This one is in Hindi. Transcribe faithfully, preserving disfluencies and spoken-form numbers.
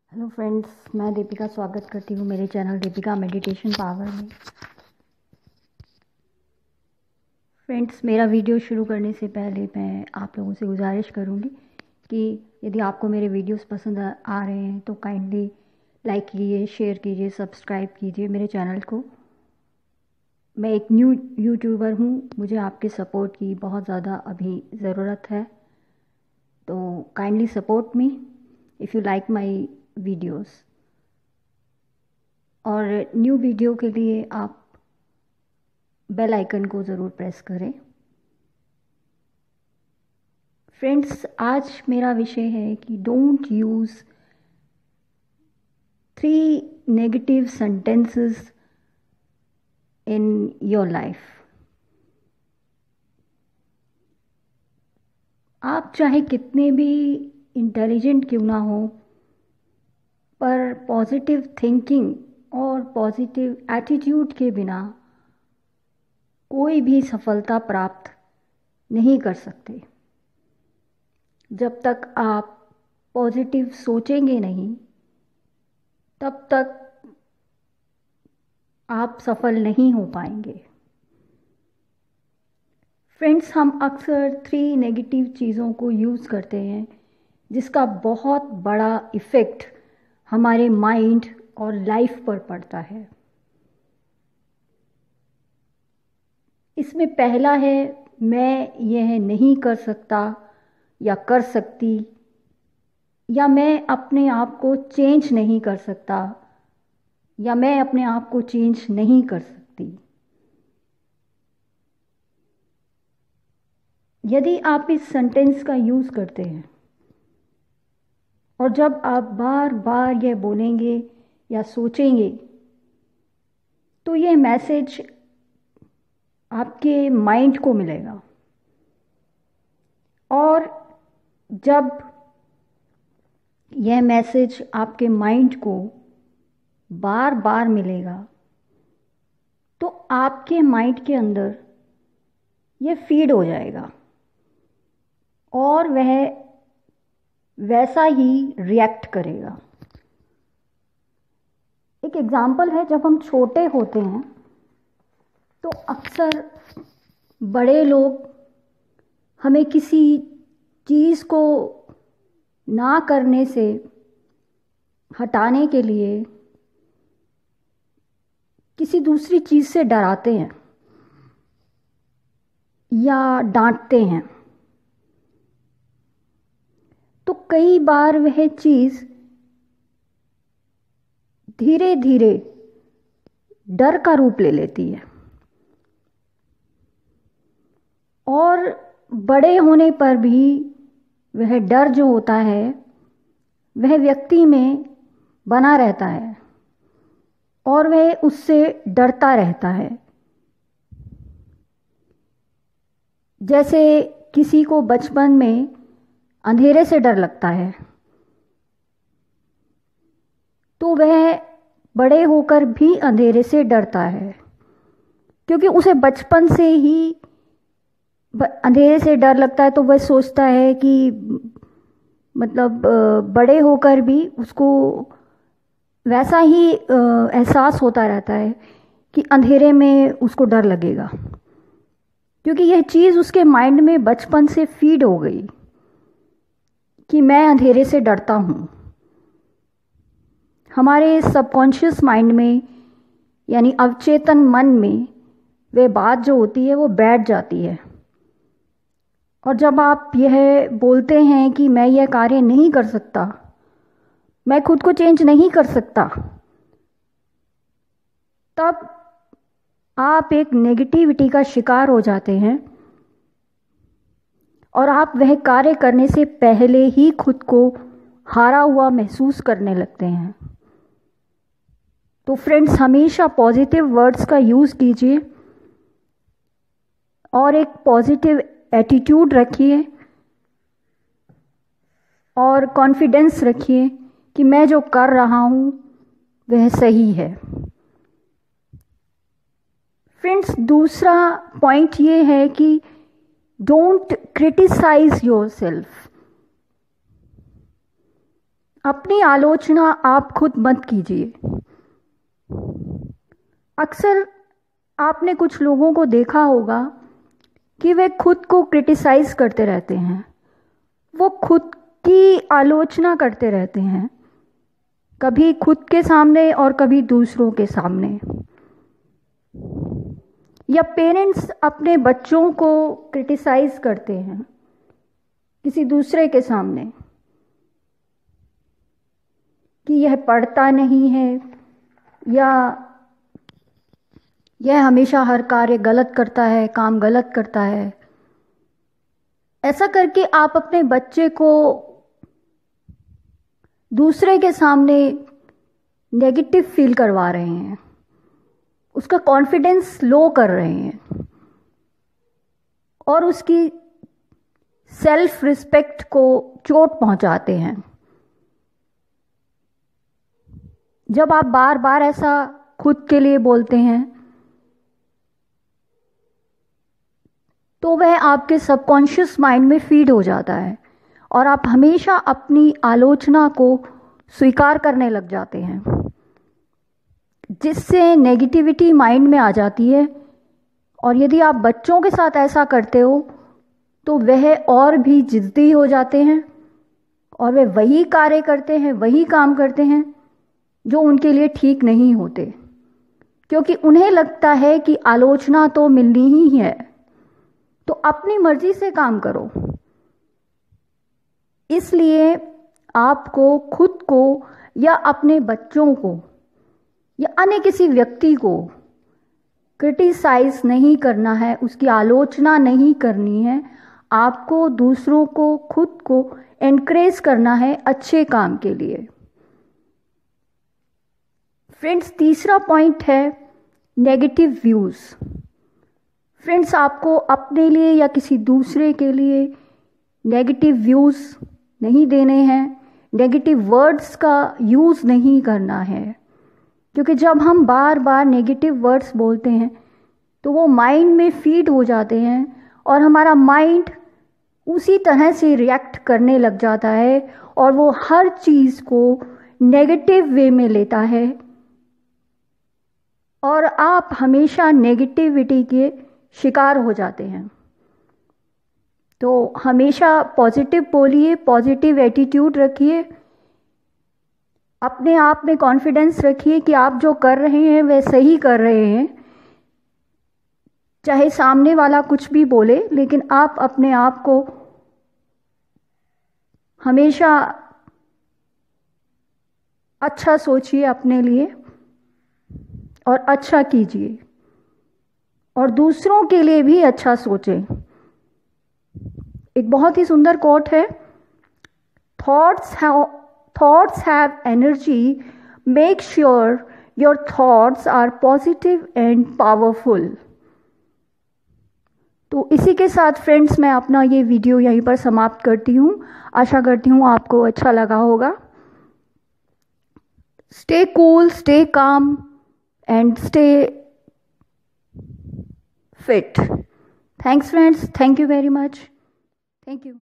हेलो फ्रेंड्स, मैं दीपिका स्वागत करती हूँ मेरे चैनल दीपिका मेडिटेशन पावर में। फ्रेंड्स, मेरा वीडियो शुरू करने से पहले मैं आप लोगों से गुजारिश करूँगी कि यदि आपको मेरे वीडियोस पसंद आ आ रहे हैं तो काइंडली लाइक कीजिए, शेयर कीजिए, सब्सक्राइब कीजिए मेरे चैनल को। मैं एक न्यू यूट्यूबर हूँ, मुझे आपके सपोर्ट की बहुत ज़्यादा अभी ज़रूरत है, तो kindly support me if you like my videos. और न्यू वीडियो के लिए आप बेल आइकन को ज़रूर प्रेस करें। फ्रेंड्स, आज मेरा विषय है कि don't use three negative sentences in your life. आप चाहे कितने भी इंटेलिजेंट क्यों ना हो, पर पॉजिटिव थिंकिंग और पॉजिटिव एटीट्यूड के बिना कोई भी सफलता प्राप्त नहीं कर सकते। जब तक आप पॉजिटिव सोचेंगे नहीं, तब तक आप सफल नहीं हो पाएंगे। फ्रेंड्स, हम अक्सर थ्री नेगेटिव चीज़ों को यूज़ करते हैं जिसका बहुत बड़ा इफ़ेक्ट हमारे माइंड और लाइफ पर पड़ता है। इसमें पहला है, मैं यह नहीं कर सकता या कर सकती, या मैं अपने आप को चेंज नहीं कर सकता, या मैं अपने आप को चेंज नहीं कर सकती। यदि आप इस सेंटेंस का यूज़ करते हैं और जब आप बार बार यह बोलेंगे या सोचेंगे, तो यह मैसेज आपके माइंड को मिलेगा। और जब यह मैसेज आपके माइंड को बार बार मिलेगा, तो आपके माइंड के अंदर यह फीड हो जाएगा और वह वैसा ही रिएक्ट करेगा। एक एग्जाम्पल है, जब हम छोटे होते हैं तो अक्सर बड़े लोग हमें किसी चीज़ को ना करने से हटाने के लिए किसी दूसरी चीज़ से डराते हैं या डांटते हैं। तो कई बार वह चीज़ धीरे धीरे डर का रूप ले लेती है, और बड़े होने पर भी वह डर जो होता है वह व्यक्ति में बना रहता है और वह उससे डरता रहता है। जैसे किसी को बचपन में अंधेरे से डर लगता है, तो वह बड़े होकर भी अंधेरे से डरता है, क्योंकि उसे बचपन से ही अंधेरे से डर लगता है। तो वह सोचता है कि मतलब बड़े होकर भी उसको वैसा ही एहसास होता रहता है कि अंधेरे में उसको डर लगेगा, क्योंकि यह चीज़ उसके माइंड में बचपन से फीड हो गई कि मैं अंधेरे से डरता हूँ। हमारे सबकॉन्शियस माइंड में, यानी अवचेतन मन में, वह बात जो होती है वो बैठ जाती है। और जब आप यह बोलते हैं कि मैं यह कार्य नहीं कर सकता, मैं खुद को चेंज नहीं कर सकता, तब आप एक नेगेटिविटी का शिकार हो जाते हैं और आप वह कार्य करने से पहले ही खुद को हारा हुआ महसूस करने लगते हैं। तो फ्रेंड्स, हमेशा पॉजिटिव वर्ड्स का यूज़ कीजिए और एक पॉजिटिव एटीट्यूड रखिए और कॉन्फिडेंस रखिए कि मैं जो कर रहा हूँ वह सही है। फ्रेंड्स, दूसरा पॉइंट ये है कि डोंट क्रिटिसाइज योरसेल्फ। अपनी आलोचना आप खुद मत कीजिए। अक्सर आपने कुछ लोगों को देखा होगा कि वे खुद को क्रिटिसाइज करते रहते हैं, वो खुद की आलोचना करते रहते हैं, कभी खुद के सामने और कभी दूसरों के सामने। या पेरेंट्स अपने बच्चों को क्रिटिसाइज करते हैं किसी दूसरे के सामने कि यह पढ़ता नहीं है, या यह हमेशा हर कार्य गलत करता है, काम गलत करता है। ऐसा करके आप अपने बच्चे को दूसरे के सामने नेगेटिव फील करवा रहे हैं, उसका कॉन्फिडेंस लो कर रहे हैं और उसकी सेल्फ रिस्पेक्ट को चोट पहुंचाते हैं। जब आप बार बार ऐसा खुद के लिए बोलते हैं तो वह आपके सबकॉन्शियस माइंड में फीड हो जाता है और आप हमेशा अपनी आलोचना को स्वीकार करने लग जाते हैं, जिससे नेगेटिविटी माइंड में आ जाती है। और यदि आप बच्चों के साथ ऐसा करते हो तो वह और भी जिद्दी हो जाते हैं और वे वही कार्य करते हैं, वही काम करते हैं जो उनके लिए ठीक नहीं होते, क्योंकि उन्हें लगता है कि आलोचना तो मिलनी ही है, तो अपनी मर्जी से काम करो। इसलिए आपको खुद को या अपने बच्चों को या अन्य किसी व्यक्ति को क्रिटिसाइज नहीं करना है, उसकी आलोचना नहीं करनी है। आपको दूसरों को, खुद को एनकरेज करना है अच्छे काम के लिए। फ्रेंड्स, तीसरा पॉइंट है नेगेटिव व्यूज। फ्रेंड्स, आपको अपने लिए या किसी दूसरे के लिए नेगेटिव व्यूज नहीं देने हैं, नेगेटिव वर्ड्स का यूज़ नहीं करना है, क्योंकि जब हम बार बार नेगेटिव वर्ड्स बोलते हैं तो वो माइंड में फीड हो जाते हैं और हमारा माइंड उसी तरह से रिएक्ट करने लग जाता है और वो हर चीज़ को नेगेटिव वे में लेता है और आप हमेशा नेगेटिविटी के शिकार हो जाते हैं। तो हमेशा पॉजिटिव बोलिए, पॉजिटिव एटीट्यूड रखिए, अपने आप में कॉन्फिडेंस रखिए कि आप जो कर रहे हैं वह सही कर रहे हैं, चाहे सामने वाला कुछ भी बोले, लेकिन आप अपने आप को हमेशा अच्छा सोचिए अपने लिए और अच्छा कीजिए और दूसरों के लिए भी अच्छा सोचें। एक बहुत ही सुंदर कोट है, thoughts have thoughts have energy, make sure your thoughts are positive and powerful. तो इसी के साथ फ्रेंड्स मैं अपना ये वीडियो यहीं पर समाप्त करती हूँ। आशा करती हूँ आपको अच्छा लगा होगा। Stay cool, stay calm and stay fit. Thanks friends, thank you very much, thank you.